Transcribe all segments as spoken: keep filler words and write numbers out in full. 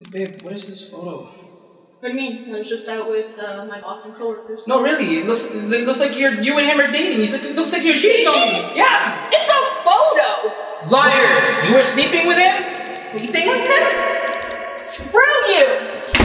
Babe, what is this photo? What do you mean? I was just out with uh, my boss and coworkers. No, really. It looks it looks like you're you and him are dating. It's like, it looks like you're cheating on me. Yeah. It's a photo. Liar! You were sleeping with him? Sleeping with him? Screw you!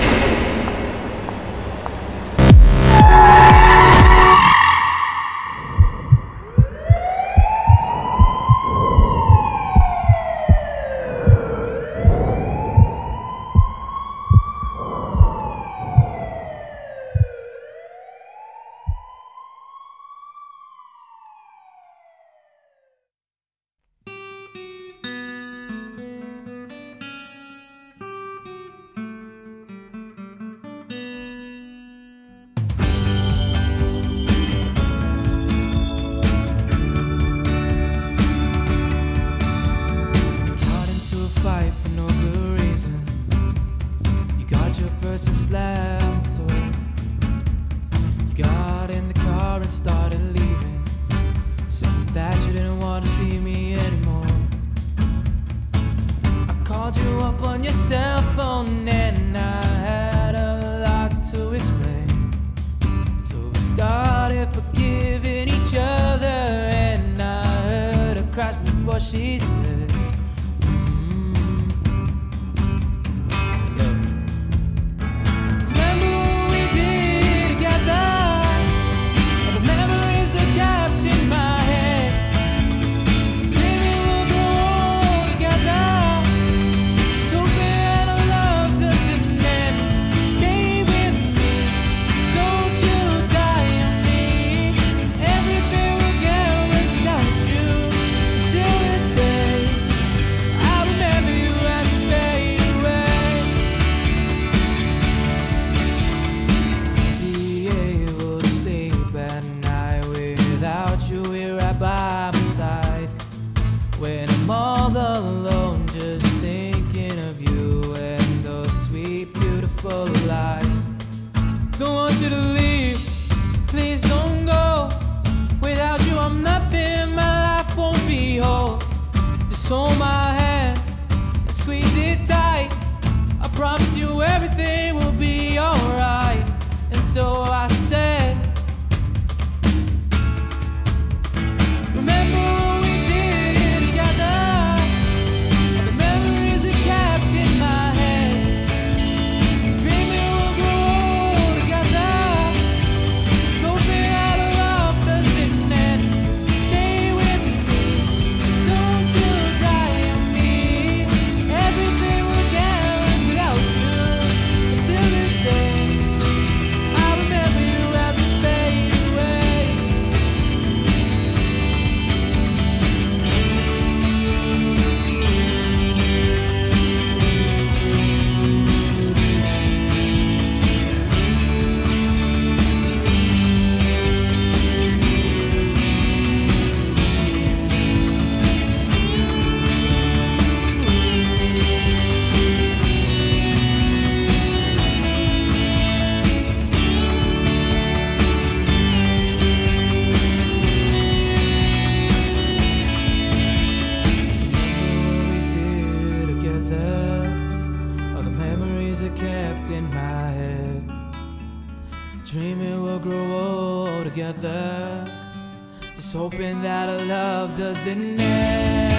Fight for no good reason. You got your purse and slammed the door. You got in the car and started leaving, saying that you didn't want to see me anymore. I called you up on your cell phone and I had a lot to explain. So we started forgiving each other, and I heard her crash before she said, by my side when I'm all alone, just thinking of you and those sweet, beautiful lies. Don't want you to leave, please don't go. Without you I'm nothing, my life won't be whole. Just hold my hand and squeeze it tight. I promise you everything will be alright. And so I said, remember what we did together? All the memories are kept in my head. Dreaming we'll grow old together. Just hoping that our love doesn't end. Stay with me, don't you die on me. Everything will dance without you. Until this day, I remember you as it fades away. Kept in my head, dreaming we'll grow old together, just hoping that our love doesn't end.